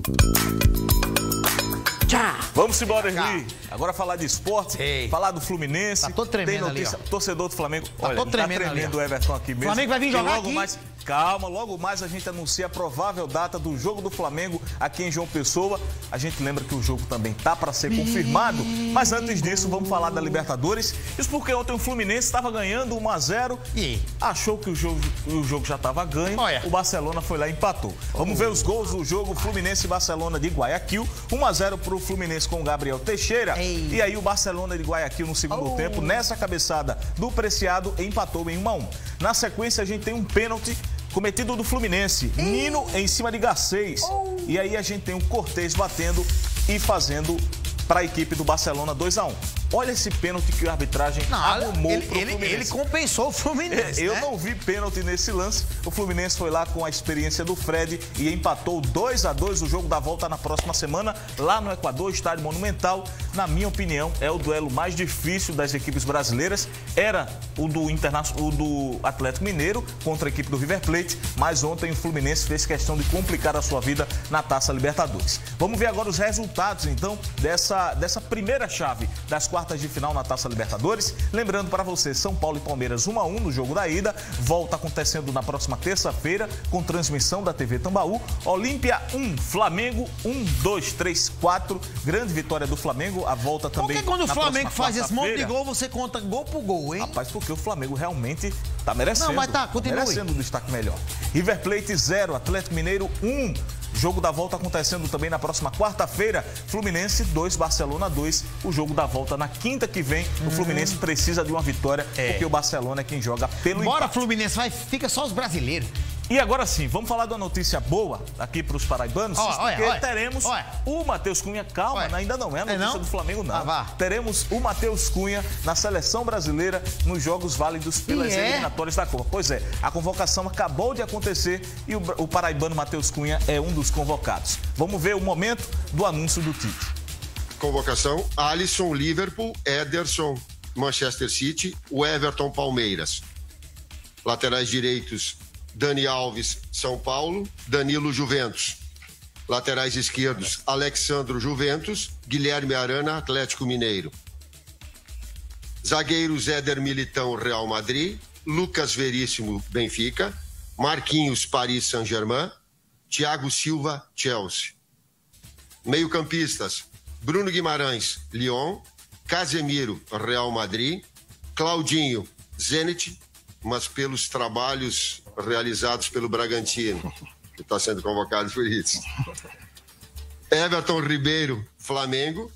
Vamos embora, Erli. Agora falar de esporte, falar do Fluminense. Tá todo tremendo. Tem notícia, ali, torcedor do Flamengo. Tá todo tremendo, tá tremendo o Everton aqui mesmo. O Flamengo vai vir jogar logo aqui. Mais, calma, logo mais a gente anuncia a provável data do jogo do Flamengo aqui em João Pessoa. A gente lembra que o jogo também tá para ser confirmado. Mas antes disso, vamos falar da Libertadores. Isso porque ontem o Fluminense estava ganhando 1-0. Achou que o jogo já estava ganho. O Barcelona foi lá e empatou. Vamos ver os gols do jogo Fluminense e Barcelona de Guayaquil. 1-0 para o Fluminense com o Gabriel Teixeira. E aí o Barcelona de Guayaquil no segundo tempo, nessa cabeçada do Preciado, empatou em 1-1. Na sequência, a gente tem um pênalti cometido do Fluminense. Nino em cima de Garcês. E aí a gente tem o Cortez batendo e fazendo para a equipe do Barcelona 2-1. Olha esse pênalti que a arbitragem arrumou pro Fluminense. Ele compensou o Fluminense, Eu não vi pênalti nesse lance. O Fluminense foi lá com a experiência do Fred e empatou 2-2. O jogo da volta na próxima semana, lá no Equador, Estádio Monumental. Na minha opinião, é o duelo mais difícil das equipes brasileiras. Era o do Atlético Mineiro contra a equipe do River Plate, mas ontem o Fluminense fez questão de complicar a sua vida na Taça Libertadores. Vamos ver agora os resultados, então, dessa primeira chave das quartas de final na Taça Libertadores. Lembrando para você, São Paulo e Palmeiras 1-1 no jogo da ida. Volta acontecendo na próxima terça-feira com transmissão da TV Tambaú. Olímpia 1, Flamengo 1, 2, 3, 4. Grande vitória do Flamengo. A volta também. Por que quando o Flamengo faz esse monte de gol, você conta gol por gol, hein? Rapaz, porque o Flamengo realmente tá merecendo. Não, mas tá, continue. Merecendo um destaque melhor. River Plate 0, Atlético Mineiro 1. Jogo da volta acontecendo também na próxima quarta-feira. Fluminense 2, Barcelona 2. O jogo da volta na quinta que vem. O Fluminense precisa de uma vitória, porque o Barcelona é quem joga pelo empate. Bora, Fluminense, fica só os brasileiros. E agora sim, vamos falar de uma notícia boa aqui para os paraibanos, porque teremos o Matheus Cunha. Calma, ainda não é a notícia do Flamengo, não. Teremos o Matheus Cunha na seleção brasileira nos Jogos Válidos pelas eliminatórias da Copa. Pois é, a convocação acabou de acontecer e o paraibano Matheus Cunha é um dos convocados. Vamos ver o momento do anúncio do Tite. Convocação: Alisson, Liverpool; Ederson, Manchester City; o Everton, Palmeiras. Laterais direitos: Dani Alves, São Paulo; Danilo, Juventus. Laterais esquerdos: Alexandro, Juventus; Guilherme Arana, Atlético Mineiro. Zagueiros: Éder Militão, Real Madrid; Lucas Veríssimo, Benfica; Marquinhos, Paris Saint-Germain; Thiago Silva, Chelsea. Meio-campistas: Bruno Guimarães, Lyon; Casemiro, Real Madrid; Claudinho, Zenit, mas pelos trabalhos realizados pelo Bragantino, que está sendo convocado por isso. Everton Ribeiro, Flamengo;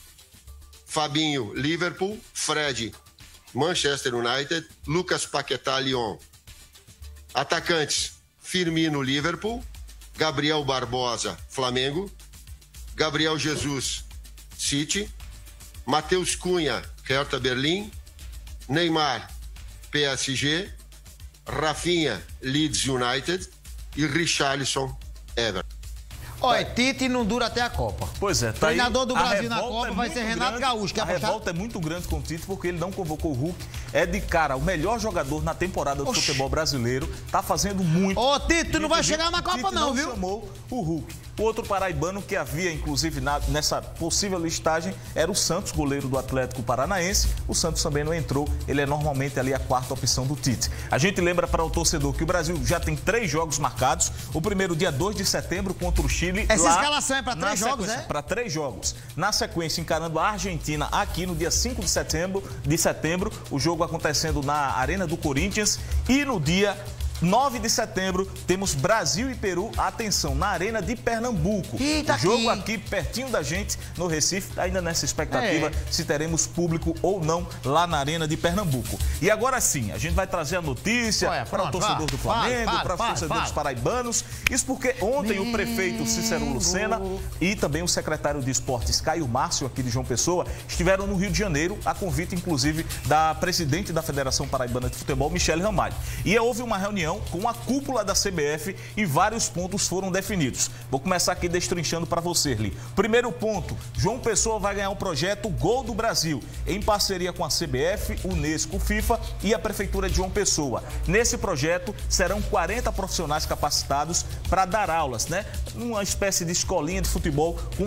Fabinho, Liverpool; Fred, Manchester United; Lucas Paquetá, Lyon. Atacantes: Firmino, Liverpool; Gabriel Barbosa, Flamengo; Gabriel Jesus, City; Matheus Cunha, Hertha Berlim; Neymar, PSG; Rafinha, Leeds United; e Richarlison, Everton. Olha, Tite não dura até a Copa. Pois é, tá aí. O treinador do Brasil na Copa vai ser Renato Gaúcho. A revolta é muito grande com o Tite porque ele não convocou o Hulk. É de cara o melhor jogador na temporada do futebol brasileiro. Tá fazendo muito. Ô, Tite, tu não vai chegar na Copa não, viu? Chamou o Hulk. O outro paraibano que havia, inclusive, nessa possível listagem era o Santos, goleiro do Atlético Paranaense. O Santos também não entrou. Ele é normalmente ali a quarta opção do Tite. A gente lembra para o torcedor que o Brasil já tem 3 jogos marcados. O primeiro, dia 2 de setembro, contra o Chile. Essa escalação é para 3 jogos, né? Para 3 jogos. Na sequência, encarando a Argentina aqui no dia 5 de setembro, o jogo acontecendo na Arena do Corinthians. E no dia 9 de setembro, temos Brasil e Peru, atenção, na Arena de Pernambuco. Eita, o jogo aqui pertinho da gente, no Recife, ainda nessa expectativa se teremos público ou não lá na Arena de Pernambuco. E agora sim, a gente vai trazer a notícia para o torcedor do Flamengo, para os torcedores paraibanos. Isso porque ontem o prefeito Cícero Lucena e também o secretário de Esportes, Caio Márcio, aqui de João Pessoa, estiveram no Rio de Janeiro, a convite, inclusive, da presidente da Federação Paraibana de Futebol, Michele Ramalho. E houve uma reunião reunião com a cúpula da CBF e vários pontos foram definidos. Vou começar aqui destrinchando para você, Erli. Primeiro ponto, João Pessoa vai ganhar o projeto Gol do Brasil, em parceria com a CBF, Unesco, FIFA e a Prefeitura de João Pessoa. Nesse projeto, serão 40 profissionais capacitados para dar aulas, né? Uma espécie de escolinha de futebol com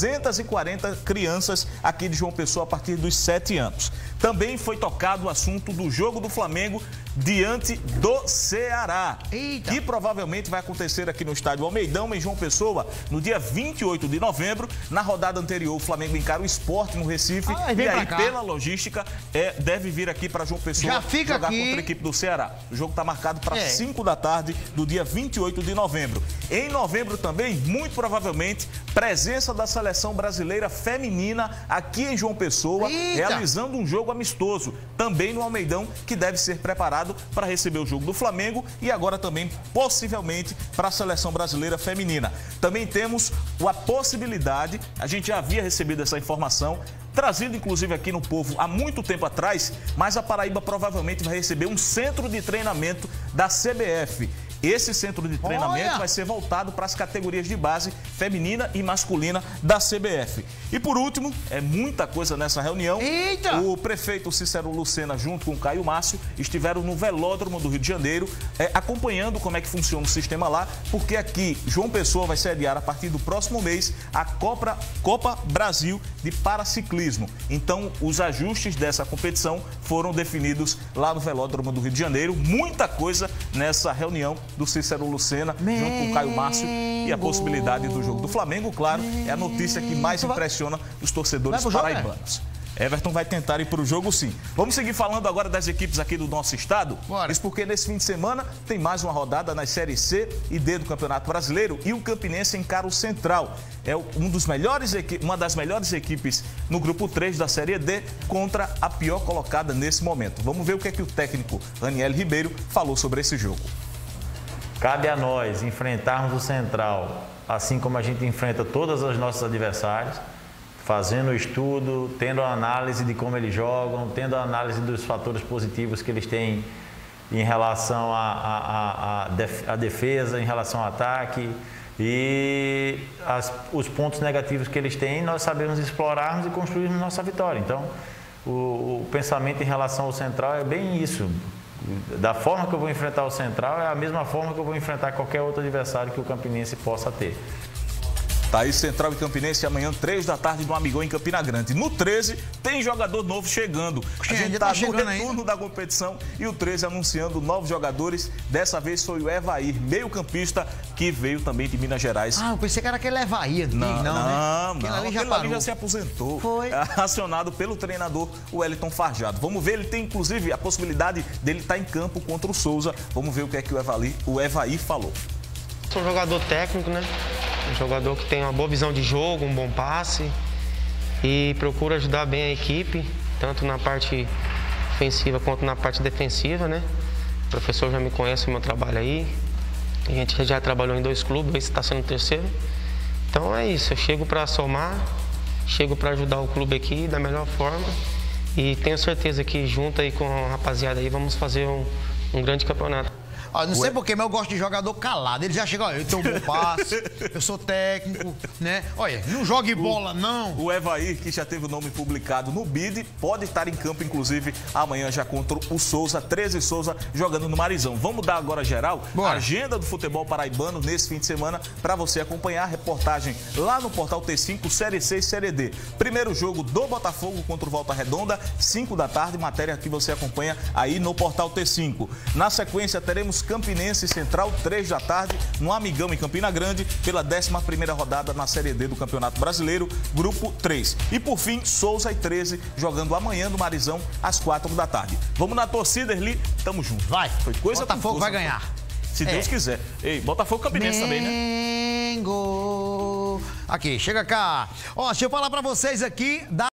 240 crianças aqui de João Pessoa a partir dos 7 anos. Também foi tocado o assunto do jogo do Flamengo diante do Ceará, que provavelmente vai acontecer aqui no estádio Almeidão, em João Pessoa, no dia 28 de novembro. Na rodada anterior, o Flamengo encara o Sport no Recife e aí, pela logística, deve vir aqui para João Pessoa jogar contra a equipe do Ceará. O jogo está marcado para 5 da tarde do dia 28 de novembro. Em novembro também, muito provavelmente, presença da seleção brasileira feminina aqui em João Pessoa, realizando um jogo amistoso, também no Almeidão, que deve ser preparado para receber o jogo do Flamengo e agora também, possivelmente, para a seleção brasileira feminina. Também temos a possibilidade, a gente já havia recebido essa informação, trazido inclusive aqui no Povo há muito tempo atrás, mas a Paraíba provavelmente vai receber um centro de treinamento da CBF. Esse centro de treinamento vai ser voltado para as categorias de base feminina e masculina da CBF. E por último, é muita coisa nessa reunião. O prefeito Cícero Lucena, junto com o Caio Márcio, estiveram no Velódromo do Rio de Janeiro, acompanhando como é que funciona o sistema lá, porque aqui João Pessoa vai sediar a partir do próximo mês a Copa Brasil de Paraciclismo. Então, os ajustes dessa competição foram definidos lá no Velódromo do Rio de Janeiro. Muita coisa nessa reunião do Cícero Lucena, junto com o Caio Márcio, e a possibilidade do jogo do Flamengo, claro, é a notícia que mais impressiona os torcedores paraibanos. Everton vai tentar ir para o jogo, sim. Vamos seguir falando agora das equipes aqui do nosso estado. Isso porque nesse fim de semana tem mais uma rodada nas séries C e D do Campeonato Brasileiro e o Campinense encara o Central. É uma das melhores equipes no grupo 3 da Série D contra a pior colocada nesse momento. Vamos ver o que é que o técnico Raniel Ribeiro falou sobre esse jogo. Cabe a nós enfrentarmos o Central, assim como a gente enfrenta todos os nossos adversários, fazendo o estudo, tendo a análise de como eles jogam, tendo a análise dos fatores positivos que eles têm em relação à defesa, em relação ao ataque e os pontos negativos que eles têm, nós sabemos explorarmos e construirmos nossa vitória. Então, o pensamento em relação ao Central é bem isso. Da forma que eu vou enfrentar o Central é a mesma forma que eu vou enfrentar qualquer outro adversário que o Campinense possa ter. Tá aí Central e Campinense amanhã, 3 da tarde, no Amigão, em Campina Grande. No 13, tem jogador novo chegando. A gente tá no retorno da competição e o 13 anunciando novos jogadores. Dessa vez foi o Evair, meio-campista, que veio também de Minas Gerais. Eu pensei que era aquele Evair. Não. Aquele ali já se aposentou. Foi. Acionado pelo treinador, o Wellington Farjado. Vamos ver, ele tem inclusive a possibilidade dele estar em campo contra o Souza. Vamos ver o que é que o Evair falou. Sou um jogador técnico, né? Um jogador que tem uma boa visão de jogo, um bom passe e procura ajudar bem a equipe, tanto na parte ofensiva quanto na parte defensiva, né? O professor já me conhece o meu trabalho aí. A gente já trabalhou em 2 clubes, esse está sendo o 3º. Então é isso, eu chego para somar, chego para ajudar o clube aqui da melhor forma e tenho certeza que junto aí com a rapaziada aí vamos fazer um grande campeonato. Não sei porquê, mas eu gosto de jogador calado. Ele já chega, eu tenho um bom passe, eu sou técnico, né? Olha, não jogue bola, não. O Evair, que já teve o nome publicado no BID, pode estar em campo, inclusive, amanhã já contra o Souza, 13 Souza, jogando no Marizão. Vamos dar agora geral a agenda do futebol paraibano nesse fim de semana para você acompanhar a reportagem lá no Portal T5, Série C e Série D. Primeiro jogo do Botafogo contra o Volta Redonda, 5 da tarde, matéria que você acompanha aí no Portal T5. Na sequência, teremos Campinense e Central, 3 da tarde, no Amigão, em Campina Grande, pela 11ª rodada na Série D do Campeonato Brasileiro, Grupo 3. E por fim, Souza e 13, jogando amanhã no Marizão, às 4 da tarde. Vamos na torcida, Erli, tamo junto. Vai, foi coisa Botafogo vai ganhar. Se Deus quiser. Ei, Botafogo Campinense também, né? Aqui, chega cá. Deixa eu falar pra vocês aqui da